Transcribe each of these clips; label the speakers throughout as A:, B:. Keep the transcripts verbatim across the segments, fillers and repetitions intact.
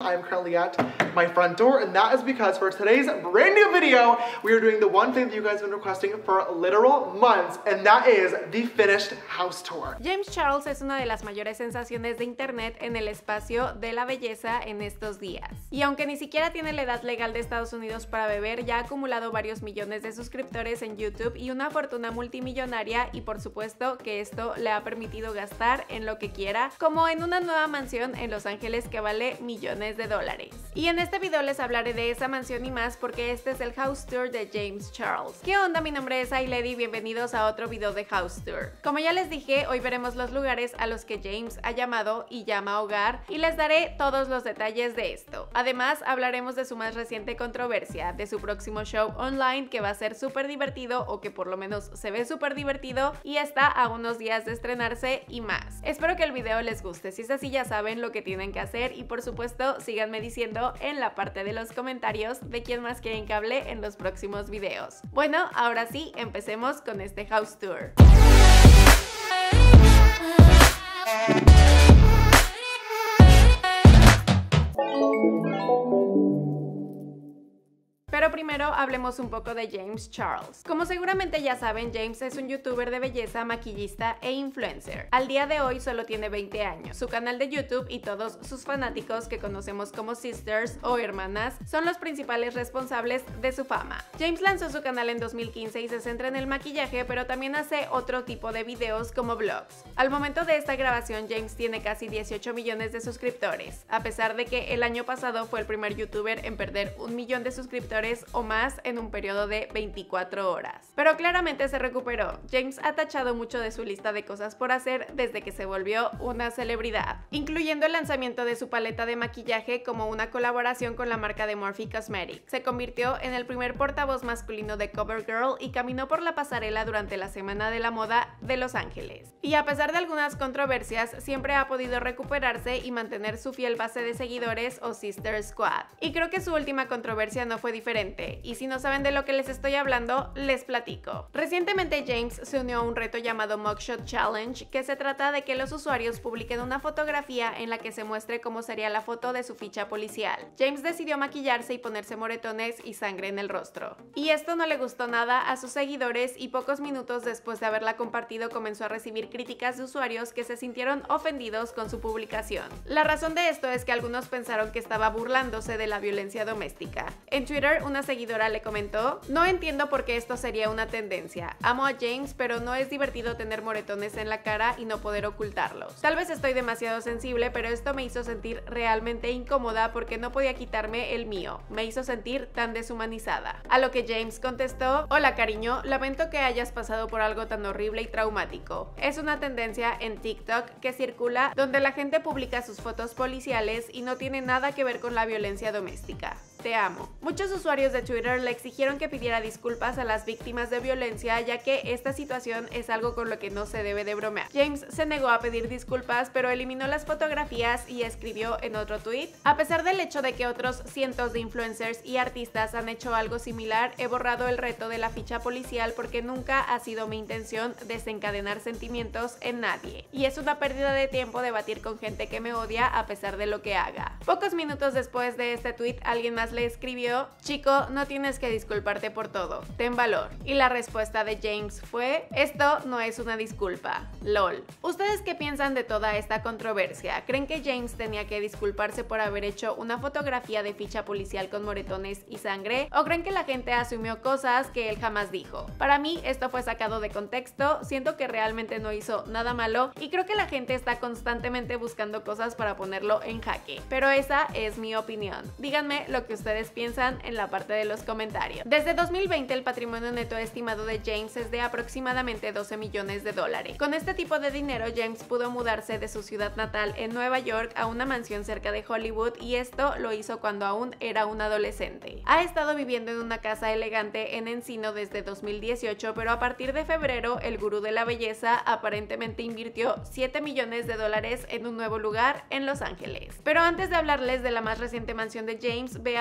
A: I'm currently at my front door, and that is because for today's brand new video, we are doing the one thing that you guys have been requesting for literal months, and that is the finished house tour.
B: James Charles es una de las mayores sensaciones de internet en el espacio de la belleza en estos días. Y aunque ni siquiera tiene la edad legal de Estados Unidos para beber, ya ha acumulado varios millones de suscriptores en YouTube y una fortuna multimillonaria, y por supuesto que esto le ha permitido gastar en lo que quiera, como en una nueva mansión en Los Ángeles que vale millones de dólares. Y en este video les hablaré de esa mansión y más porque este es el house tour de James Charles. ¿Qué onda? Mi nombre es Ailedy y bienvenidos a otro video de house tour. Como ya les dije, hoy veremos los lugares a los que James ha llamado y llama hogar y les daré todos los detalles de esto. Además, hablaremos de su más reciente controversia, de su próximo show online que va a ser súper divertido, o que por lo menos se ve súper divertido y está a unos días de estrenarse, y más. Espero que el video les guste. Si es así, ya saben lo que tienen que hacer y por supuesto síganme diciendo en la parte de los comentarios de quién más quieren que hable en los próximos videos. Bueno, ahora sí, empecemos con este house tour. Pero primero hablemos un poco de James Charles. Como seguramente ya saben, James es un youtuber de belleza, maquillista e influencer. Al día de hoy solo tiene veinte años. Su canal de YouTube y todos sus fanáticos, que conocemos como sisters o hermanas, son los principales responsables de su fama. James lanzó su canal en dos mil quince y se centra en el maquillaje, pero también hace otro tipo de videos como vlogs. Al momento de esta grabación, James tiene casi dieciocho millones de suscriptores, a pesar de que el año pasado fue el primer youtuber en perder un millón de suscriptores o más en un periodo de veinticuatro horas. Pero claramente se recuperó. James ha tachado mucho de su lista de cosas por hacer desde que se volvió una celebridad, incluyendo el lanzamiento de su paleta de maquillaje como una colaboración con la marca de Morphe Cosmetics. Se convirtió en el primer portavoz masculino de CoverGirl y caminó por la pasarela durante la Semana de la Moda de Los Ángeles. Y a pesar de algunas controversias, siempre ha podido recuperarse y mantener su fiel base de seguidores o Sister Squad. Y creo que su última controversia no fue diferente. Y si no saben de lo que les estoy hablando, les platico. Recientemente James se unió a un reto llamado Mugshot Challenge, que se trata de que los usuarios publiquen una fotografía en la que se muestre cómo sería la foto de su ficha policial. James decidió maquillarse y ponerse moretones y sangre en el rostro. Y esto no le gustó nada a sus seguidores, y pocos minutos después de haberla compartido comenzó a recibir críticas de usuarios que se sintieron ofendidos con su publicación. La razón de esto es que algunos pensaron que estaba burlándose de la violencia doméstica. En Twitter, una seguidora le comentó: "No entiendo por qué esto sería una tendencia. Amo a James, pero no es divertido tener moretones en la cara y no poder ocultarlos. Tal vez estoy demasiado sensible, pero esto me hizo sentir realmente incómoda porque no podía quitarme el mío. Me hizo sentir tan deshumanizada". A lo que James contestó: "Hola cariño, lamento que hayas pasado por algo tan horrible y traumático. Es una tendencia en TikTok que circula donde la gente publica sus fotos policiales y no tiene nada que ver con la violencia doméstica. Te amo". Muchos usuarios de Twitter le exigieron que pidiera disculpas a las víctimas de violencia, ya que esta situación es algo con lo que no se debe de bromear. James se negó a pedir disculpas, pero eliminó las fotografías y escribió en otro tweet: "A pesar del hecho de que otros cientos de influencers y artistas han hecho algo similar, he borrado el reto de la ficha policial porque nunca ha sido mi intención desencadenar sentimientos en nadie. Y es una pérdida de tiempo debatir con gente que me odia a pesar de lo que haga". Pocos minutos después de este tweet, alguien más le escribió: "Chico, no tienes que disculparte por todo, ten valor". Y la respuesta de James fue: "Esto no es una disculpa, lol". ¿Ustedes qué piensan de toda esta controversia? ¿Creen que James tenía que disculparse por haber hecho una fotografía de ficha policial con moretones y sangre? ¿O creen que la gente asumió cosas que él jamás dijo? Para mí esto fue sacado de contexto, siento que realmente no hizo nada malo y creo que la gente está constantemente buscando cosas para ponerlo en jaque. Pero esa es mi opinión. Díganme lo que ustedes piensan en la parte de los comentarios. Desde dos mil veinte el patrimonio neto estimado de James es de aproximadamente doce millones de dólares. Con este tipo de dinero, James pudo mudarse de su ciudad natal en Nueva York a una mansión cerca de Hollywood, y esto lo hizo cuando aún era un adolescente. Ha estado viviendo en una casa elegante en Encino desde dos mil dieciocho, pero a partir de febrero el gurú de la belleza aparentemente invirtió siete millones de dólares en un nuevo lugar en Los Ángeles. Pero antes de hablarles de la más reciente mansión de James, veamos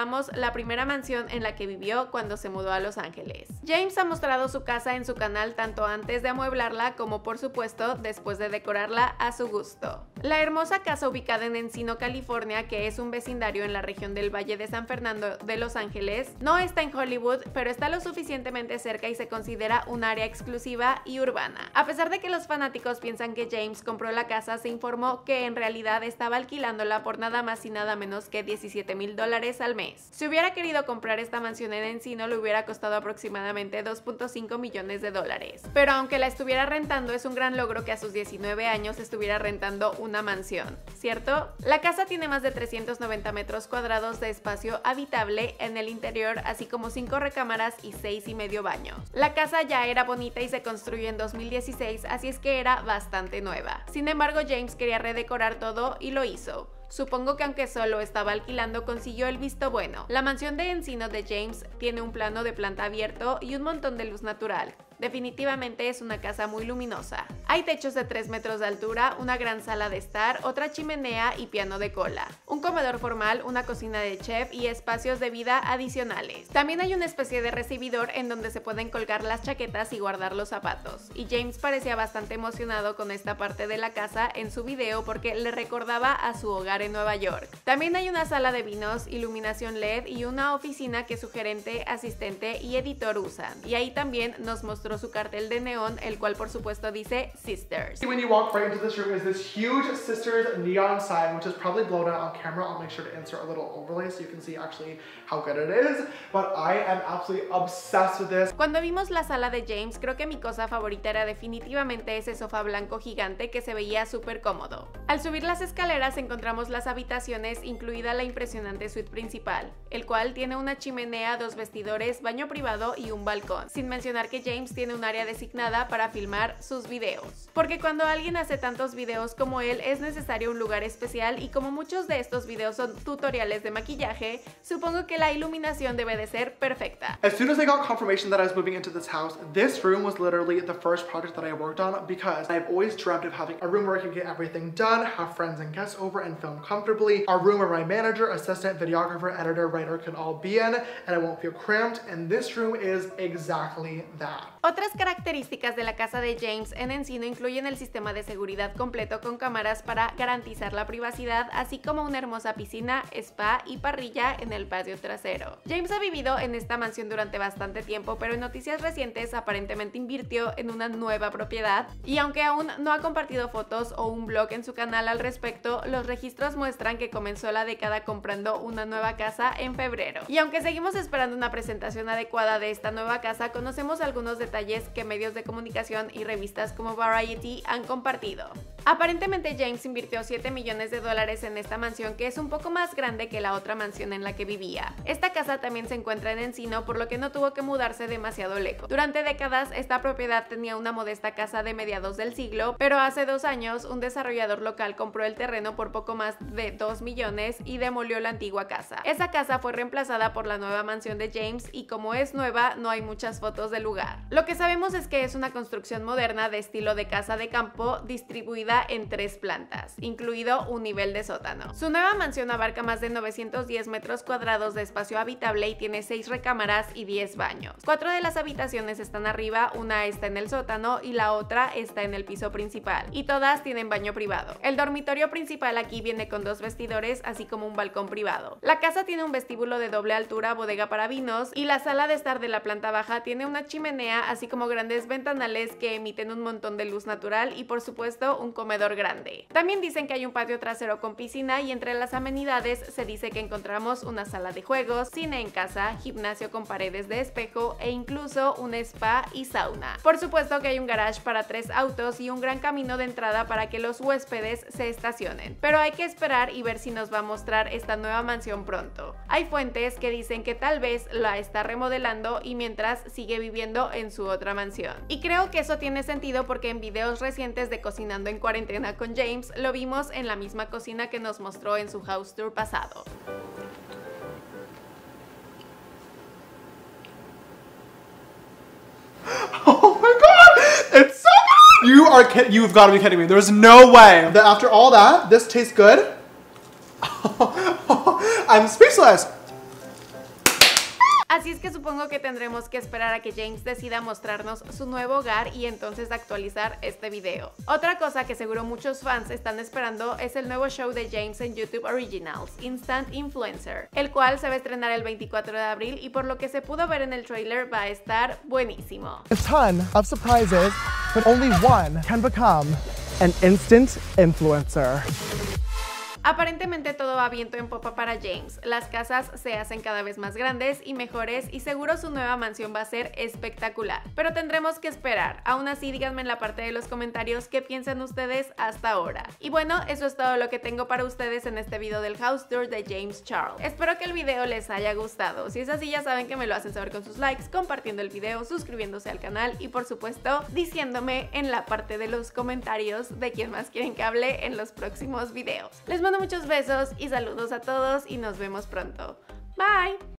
B: veamos la primera mansión en la que vivió cuando se mudó a Los Ángeles. James ha mostrado su casa en su canal tanto antes de amueblarla como por supuesto después de decorarla a su gusto. La hermosa casa ubicada en Encino, California, que es un vecindario en la región del Valle de San Fernando de Los Ángeles, no está en Hollywood, pero está lo suficientemente cerca y se considera un área exclusiva y urbana. A pesar de que los fanáticos piensan que James compró la casa, se informó que en realidad estaba alquilándola por nada más y nada menos que diecisiete mil dólares al mes. Si hubiera querido comprar esta mansión en Encino, le hubiera costado aproximadamente dos punto cinco millones de dólares. Pero aunque la estuviera rentando, es un gran logro que a sus diecinueve años estuviera rentando una mansión, ¿cierto? La casa tiene más de trescientos noventa metros cuadrados de espacio habitable en el interior, así como cinco recámaras y seis y medio baños. La casa ya era bonita y se construyó en dos mil dieciséis, así es que era bastante nueva. Sin embargo, James quería redecorar todo y lo hizo. Supongo que aunque solo estaba alquilando, consiguió el visto bueno. La mansión de Encino de James tiene un plano de planta abierto y un montón de luz natural. Definitivamente es una casa muy luminosa. Hay techos de tres metros de altura, una gran sala de estar, otra chimenea y piano de cola, un comedor formal, una cocina de chef y espacios de vida adicionales. También hay una especie de recibidor en donde se pueden colgar las chaquetas y guardar los zapatos, y James parecía bastante emocionado con esta parte de la casa en su video porque le recordaba a su hogar en Nueva York. También hay una sala de vinos, iluminación L E D y una oficina que su gerente, asistente y editor usan, y ahí también nos mostró su cartel de neón, el cual por supuesto dice Sisters.
A: When you walk right into this room is this huge Sisters neon sign, which is probably blown out on camera. I'll make sure to insert a little overlay so you can see actually how good it is, but I am absolutely obsessed with this.
B: Cuando vimos la sala de James, creo que mi cosa favorita era definitivamente ese sofá blanco gigante que se veía súper cómodo. Al subir las escaleras encontramos las habitaciones, incluida la impresionante suite principal, el cual tiene una chimenea, dos vestidores, baño privado y un balcón, sin mencionar que James tiene un área designada para filmar sus videos. Porque cuando alguien hace tantos videos como él, es necesario un lugar especial, y como muchos de estos videos son tutoriales de maquillaje, supongo que la iluminación debe de ser perfecta.
A: As soon as I got confirmation that I was moving into this house, this room was literally the first project that I worked on, because I've always dreamt of having a room where I can get everything done, have friends and guests over and film comfortably, a room where my manager, assistant, videographer, editor, writer can all be in, and I won't feel cramped, and this room is exactly that.
B: Otras características de la casa de James en Encino incluyen el sistema de seguridad completo con cámaras para garantizar la privacidad, así como una hermosa piscina, spa y parrilla en el patio trasero. James ha vivido en esta mansión durante bastante tiempo, pero en noticias recientes aparentemente invirtió en una nueva propiedad, y aunque aún no ha compartido fotos o un blog en su canal al respecto, los registros muestran que comenzó la década comprando una nueva casa en febrero. Y aunque seguimos esperando una presentación adecuada de esta nueva casa, conocemos algunos detalles que medios de comunicación y revistas como Variety han compartido. Aparentemente James invirtió siete millones de dólares en esta mansión, que es un poco más grande que la otra mansión en la que vivía. Esta casa también se encuentra en Encino, por lo que no tuvo que mudarse demasiado lejos. Durante décadas esta propiedad tenía una modesta casa de mediados del siglo, pero hace dos años un desarrollador local compró el terreno por poco más de dos millones y demolió la antigua casa. Esa casa fue reemplazada por la nueva mansión de James, y como es nueva no hay muchas fotos del lugar. Lo que sabemos es que es una construcción moderna de estilo de casa de campo distribuida en tres plantas, incluido un nivel de sótano. Su nueva mansión abarca más de novecientos diez metros cuadrados de espacio habitable y tiene seis recámaras y diez baños. Cuatro de las habitaciones están arriba, una está en el sótano y la otra está en el piso principal, y todas tienen baño privado. El dormitorio principal aquí viene con dos vestidores, así como un balcón privado. La casa tiene un vestíbulo de doble altura, bodega para vinos, y la sala de estar de la planta baja tiene una chimenea, así como grandes ventanales que emiten un montón de luz natural y por supuesto un comedor grande. También dicen que hay un patio trasero con piscina, y entre las amenidades se dice que encontramos una sala de juegos, cine en casa, gimnasio con paredes de espejo e incluso un spa y sauna. Por supuesto que hay un garage para tres autos y un gran camino de entrada para que los huéspedes se estacionen, pero hay que esperar y ver si nos va a mostrar esta nueva mansión pronto. Hay fuentes que dicen que tal vez la está remodelando y mientras sigue viviendo en su otra mansión. Y creo que eso tiene sentido porque en videos recientes de Cocinando en Cuarentena con James lo vimos en la misma cocina que nos mostró en su house tour pasado.
A: Oh my god! It's so good! You are kidding. You've got to be kidding me. There's no way that after all that, this tastes good. I'm speechless.
B: Así es que supongo que tendremos que esperar a que James decida mostrarnos su nuevo hogar y entonces actualizar este video. Otra cosa que seguro muchos fans están esperando es el nuevo show de James en YouTube Originals, Instant Influencer, el cual se va a estrenar el veinticuatro de abril y por lo que se pudo ver en el trailer va a estar buenísimo.
C: A ton of surprises, but only one can become an instant influencer.
B: Aparentemente todo va viento en popa para James, las casas se hacen cada vez más grandes y mejores y seguro su nueva mansión va a ser espectacular, pero tendremos que esperar. Aún así, díganme en la parte de los comentarios qué piensan ustedes hasta ahora. Y bueno, eso es todo lo que tengo para ustedes en este video del house tour de James Charles. Espero que el video les haya gustado, si es así ya saben que me lo hacen saber con sus likes, compartiendo el video, suscribiéndose al canal y por supuesto diciéndome en la parte de los comentarios de quién más quieren que hable en los próximos videos. Les mando muchos besos y saludos a todos y nos vemos pronto. Bye.